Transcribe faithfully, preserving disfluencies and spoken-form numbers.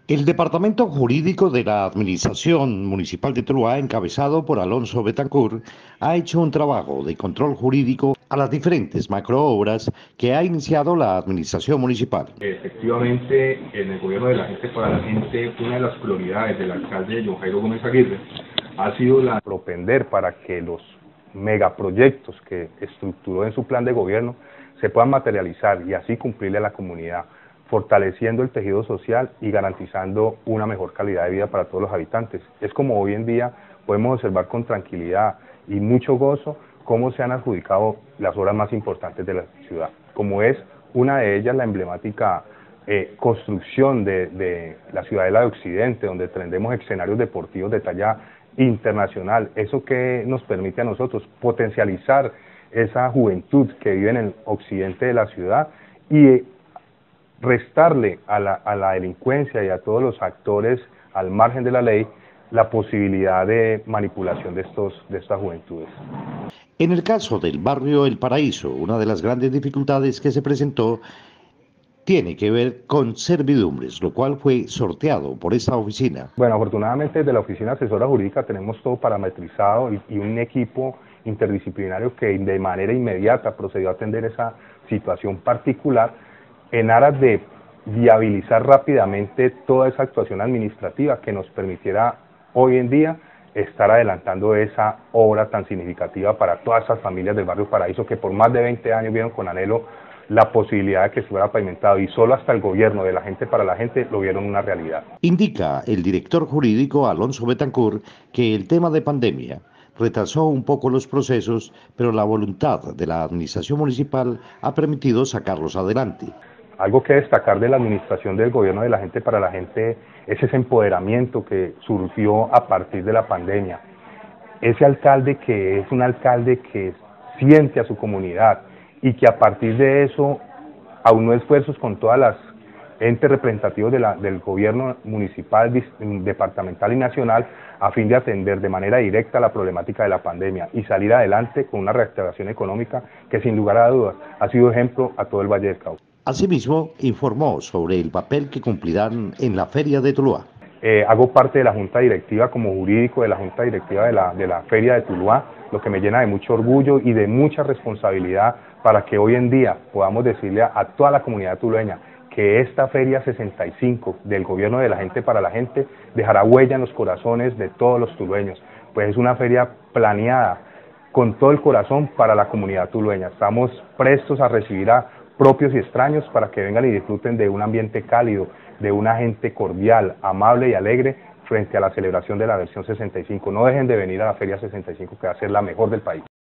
El Departamento Jurídico de la Administración Municipal de Tuluá, encabezado por Alonso Betancur, ha hecho un trabajo de control jurídico a las diferentes macroobras que ha iniciado la Administración Municipal. Efectivamente, en el gobierno de la gente para la gente, una de las prioridades del alcalde John Jairo Gómez Aguirre ha sido la propender para que los megaproyectos que estructuró en su plan de gobierno se puedan materializar y así cumplirle a la comunidad, fortaleciendo el tejido social y garantizando una mejor calidad de vida para todos los habitantes. Es como hoy en día podemos observar con tranquilidad y mucho gozo cómo se han adjudicado las obras más importantes de la ciudad, como es una de ellas la emblemática eh, construcción de, de la Ciudadela de Occidente, donde tendremos escenarios deportivos de talla internacional, eso que nos permite a nosotros potencializar esa juventud que vive en el occidente de la ciudad y restarle a la, a la delincuencia y a todos los actores al margen de la ley la posibilidad de manipulación de, estos, de estas juventudes. En el caso del barrio El Paraíso, una de las grandes dificultades que se presentó tiene que ver con servidumbres, lo cual fue sorteado por esta oficina. Bueno, afortunadamente desde la Oficina Asesora Jurídica tenemos todo parametrizado y, y un equipo interdisciplinario que de manera inmediata procedió a atender esa situación particular en aras de viabilizar rápidamente toda esa actuación administrativa que nos permitiera hoy en día estar adelantando esa obra tan significativa para todas esas familias del barrio Paraíso que por más de veinte años vieron con anhelo la posibilidad de que estuviera pavimentado y solo hasta el gobierno de la gente para la gente lo vieron una realidad. Indica el director jurídico Alonso Betancur que el tema de pandemia retrasó un poco los procesos, pero la voluntad de la administración municipal ha permitido sacarlos adelante. Algo que destacar de la administración del gobierno de la gente para la gente es ese empoderamiento que surgió a partir de la pandemia. Ese alcalde que es un alcalde que siente a su comunidad y que a partir de eso aunó esfuerzos con todas las entes representativos de la, del gobierno municipal, departamental y nacional a fin de atender de manera directa la problemática de la pandemia y salir adelante con una reactivación económica que sin lugar a dudas ha sido ejemplo a todo el Valle del Cauca. Asimismo, informó sobre el papel que cumplirán en la Feria de Tuluá. Eh, hago parte de la Junta Directiva como jurídico de la Junta Directiva de la, de la Feria de Tuluá, lo que me llena de mucho orgullo y de mucha responsabilidad para que hoy en día podamos decirle a, a toda la comunidad tulueña que esta Feria sesenta y cinco del Gobierno de la Gente para la Gente dejará huella en los corazones de todos los tulueños, pues es una feria planeada con todo el corazón para la comunidad tulueña. Estamos prestos a recibir a propios y extraños para que vengan y disfruten de un ambiente cálido, de una gente cordial, amable y alegre frente a la celebración de la versión sesenta y cinco. No dejen de venir a la Feria sesenta y cinco, que va a ser la mejor del país.